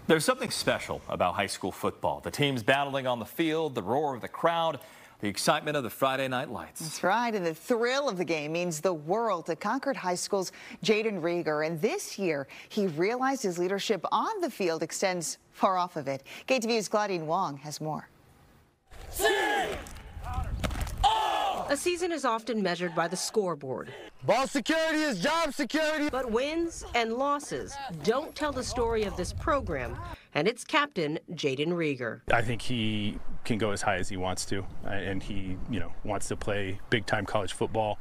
There's something special about high school football. The teams battling on the field, the roar of the crowd, the excitement of the Friday night lights. That's right, and the thrill of the game means the world to Concord High School's Jaden Rieger. And this year, he realized his leadership on the field extends far off of it. KTVU's Claudine Wong has more. A season is often measured by the scoreboard. Ball security is job security. But wins and losses don't tell the story of this program and its captain, Jaden Rieger. I think he can go as high as he wants to, and he, wants to play big-time college football.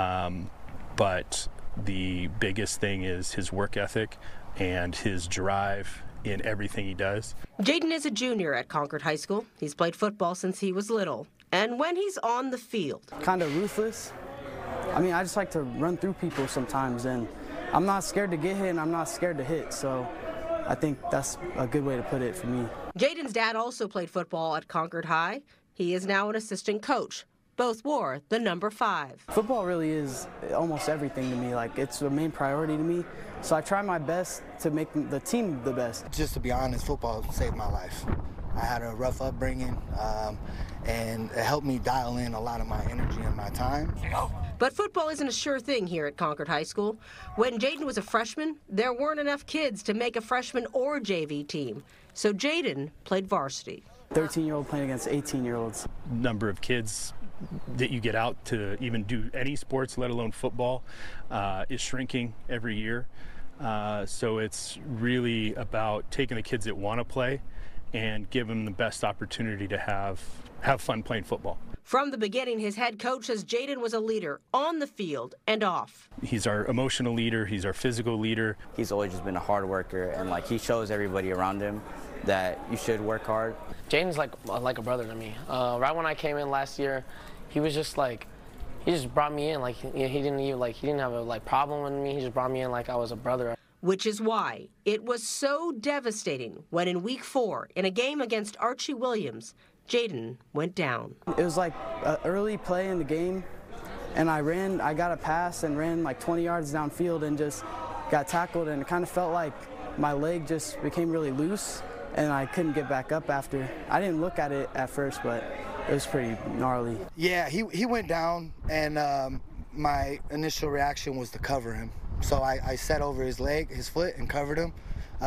But the biggest thing is his work ethic and his drive in everything he does. Jaden is a junior at Concord High School. He's played football since he was little. And when he's on the field, kind of ruthless. I mean, I just like to run through people sometimes, and I'm not scared to get hit, and I'm not scared to hit, so I think that's a good way to put it for me. Jaden's dad also played football at Concord High. He is now an assistant coach. Both wore the number 5. Football really is almost everything to me. Like, it's the main priority to me, so I try my best to make the team the best. Just to be honest, football saved my life. I had a rough upbringing, and it helped me dial in a lot of my energy and my time. But football isn't a sure thing here at Concord High School. When Jaden was a freshman, there weren't enough kids to make a freshman or JV team. So Jaden played varsity. 13-year-old playing against 18-year-olds. Number of kids that you get out to even do any sports, let alone football, is shrinking every year. So it's really about taking the kids that want to play and give them the best opportunity to have fun playing football. From the beginning, his head coach says Jaden was a leader on the field and off. He's our emotional leader. He's our physical leader. He's always just been a hard worker, and he shows everybody around him that you should work hard. Jaden's like a brother to me. Right when I came in last year, he was just he just brought me in. He didn't have a problem with me. He just brought me in like I was a brother. Which is why it was so devastating when in week 4, in a game against Archie Williams, Jaden went down. It was like an early play in the game, and I got a pass and ran 20 yards downfield and just got tackled, and it kind of felt like my leg just became really loose, and I couldn't get back up after. I didn't look at it at first, but it was pretty gnarly. Yeah, he went down, and my initial reaction was to cover him. So I set over his foot, and covered him.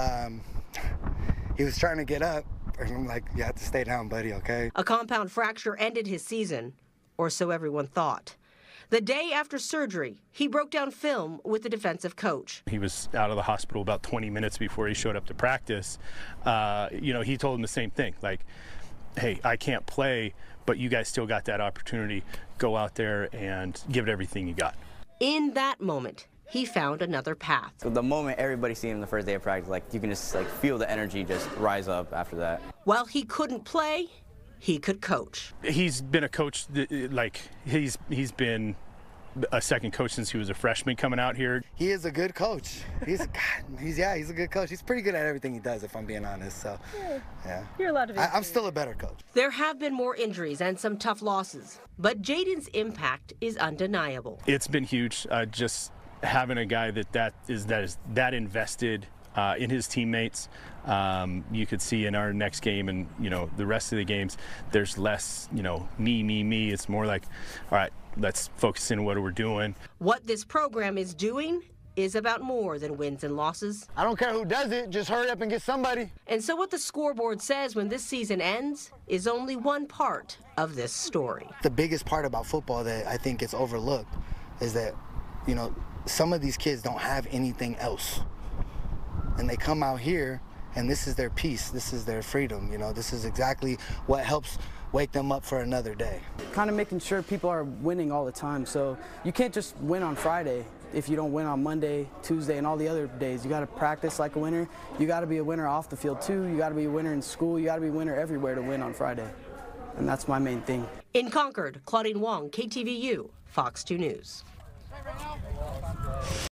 He was trying to get up, and I'm like, you have to stay down, buddy, okay? A compound fracture ended his season, or so everyone thought. The day after surgery, he broke down film with the defensive coach. He was out of the hospital about 20 minutes before he showed up to practice. He told him the same thing, hey, I can't play, but you guys still got that opportunity. Go out there and give it everything you got. In that moment, he found another path. So the moment everybody seen him the first day of practice, you can just feel the energy just rise up after that. While he couldn't play, he could coach. He's been a coach, he's been a second coach since he was a freshman coming out here. He is a good coach. He's a good coach. He's pretty good at everything he does, if I'm being honest. So, yeah. You're allowed to be. I'm still a better coach. There have been more injuries and some tough losses, but Jaden's impact is undeniable. It's been huge. Just having a guy that is invested in his teammates. You could see in our next game and the rest of the games, there's less me. It's more like, all right, let's focus in on what we're doing. What this program is doing is about more than wins and losses. I don't care who does it, just hurry up and get somebody. And so what the scoreboard says when this season ends is only one part of this story. The biggest part about football that I think gets overlooked is that, some of these kids don't have anything else. And they come out here, and this is their peace, this is their freedom, this is exactly what helps wake them up for another day. Kind of making sure people are winning all the time, so you can't just win on Friday if you don't win on Monday, Tuesday, and all the other days. You got to practice like a winner. You got to be a winner off the field too. You got to be a winner in school. You got to be a winner everywhere to win on Friday. And that's my main thing. In Concord, Claudine Wong, KTVU, Fox 2 News.